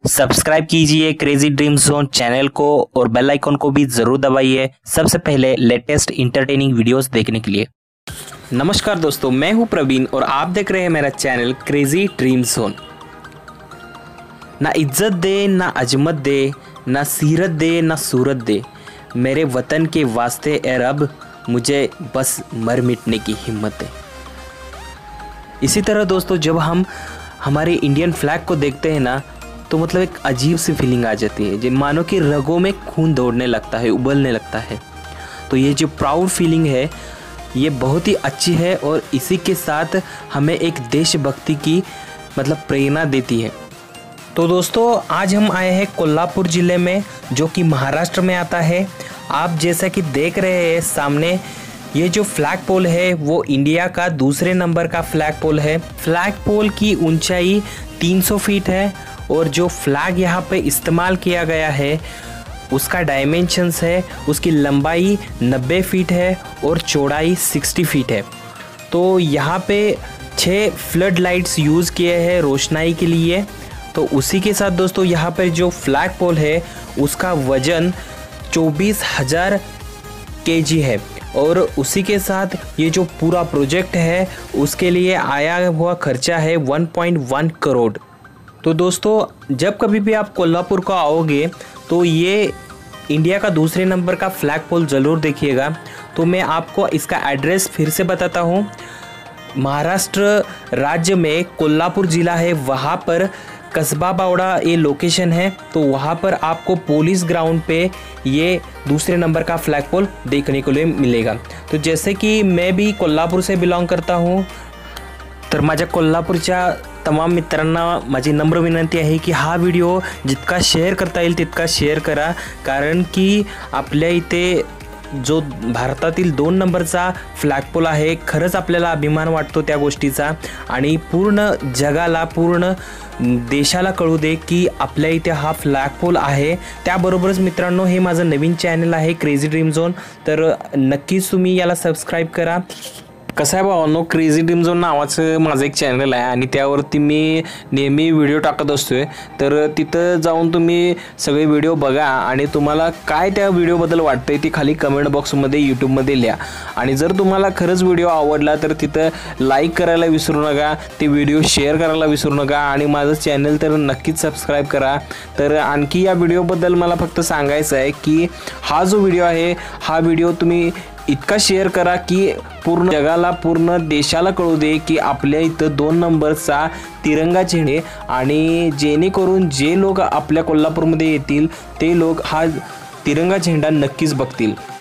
Subscribe कीजिए crazy dream zone channel को और बेल आइकन को भी जरूर दबाइए सबसे पहले लेटेस्ट इंटरटेनिंग वीडियोस देखने के लिए। नमस्कार दोस्तों, मैं हूं प्रवीण और आप देख रहे हैं मेरा चैनल क्रेजी ड्रीम जोन। ना इज्जत दे ना अजमत दे, ना सीरत दे ना सूरत दे, मेरे वतन के वास्ते ए रब मुझे बस मर मिटने की हिम्मत दे। इसी तरह दोस्तों, जब हम हमारे इंडियन फ्लैग को देखते हैं ना, तो मतलब एक अजीब सी फीलिंग आ जाती है, जो मानो कि रगों में खून दौड़ने लगता है, उबलने लगता है। तो ये जो प्राउड फीलिंग है ये बहुत ही अच्छी है और इसी के साथ हमें एक देशभक्ति की मतलब प्रेरणा देती है। तो दोस्तों, आज हम आए हैं कोल्हापुर ज़िले में, जो कि महाराष्ट्र में आता है। आप जैसा कि देख रहे हैं सामने, ये जो फ्लैग पोल है वो इंडिया का दूसरे नंबर का फ्लैग पोल है। फ्लैग पोल की ऊंचाई 300 फीट है और जो फ्लैग यहाँ पे इस्तेमाल किया गया है उसका डायमेंशंस है, उसकी लंबाई 90 फीट है और चौड़ाई 60 फीट है। तो यहाँ पे 6 फ्लड लाइट्स यूज़ किए हैं रोशनाई के लिए। तो उसी के साथ दोस्तों, यहाँ पर जो फ्लैग पोल है उसका वज़न 24,000 kg है और उसी के साथ ये जो पूरा प्रोजेक्ट है उसके लिए आया हुआ खर्चा है 1.1 करोड़। तो दोस्तों, जब कभी भी आप कोल्हापुर को आओगे तो ये इंडिया का दूसरे नंबर का फ्लैग पोल ज़रूर देखिएगा। तो मैं आपको इसका एड्रेस फिर से बताता हूँ। महाराष्ट्र राज्य में कोल्हापुर ज़िला है, वहाँ पर कस्बा बावड़ा ये लोकेशन है। तो वहाँ पर आपको पुलिस ग्राउंड पे ये दूसरे नंबर का फ्लैग पोल देखने को लिए मिलेगा। तो जैसे कि मैं भी कोल्हापुर से बिलॉन्ग करता हूँ, तर माझ्या कोल्हापूरच्या तमाम मित्रांना माझी नम्र विनंती आहे की हा व्हिडिओ जितका शेअर करता येईल तितका शेअर करा, कारण की आपल्या इथे जो भारतातील 2 नंबरचा फ्लॅगपोल आहे, खरंच आपल्याला अभिमान वाटतो त्या गोष्टीचा आणि पूर्ण जगाला, पूर्ण देशाला कळू दे की आपल्या इथे हा फ्लॅगपोल आहे। त्याबरोबरच मित्रांनो, हे माझं नवीन चॅनल आहे क्रेझी ड्रीम झोन, तर नक्कीच तुम्ही याला सबस्क्राईब करा। कसं आहे भावांनो, क्रेझी ड्रीम झोन नावाचं माझं एक चॅनल आहे आणि त्यावरती मी नेहमी व्हिडिओ टाकत असतोय। तर तिथं जाऊन तुम्ही सगळे व्हिडिओ बघा आणि तुम्हाला काय त्या व्हिडिओबद्दल वाटतंय ते खाली कमेंट बॉक्समध्ये यूट्यूबमध्ये लिहा। आणि जर तुम्हाला खरंच व्हिडिओ आवडला तर तिथं लाईक करायला विसरू नका, ते व्हिडिओ शेअर करायला विसरू नका आणि माझं चॅनल तर नक्कीच सबस्क्राईब करा। तर आणखी या व्हिडिओबद्दल मला फक्त सांगायचं आहे की हा जो व्हिडिओ आहे, हा व्हिडिओ तुम्ही इतका शेअर करा की पूर्ण जगाला, पूर्ण देशाला कळू दे की आपल्या इथं 2 नंबरचा तिरंगा झेंडे, आणि जेणेकरून जे लोक आपल्या कोल्हापूरमध्ये येतील ते लोक हा तिरंगा झेंडा नक्कीच बघतील।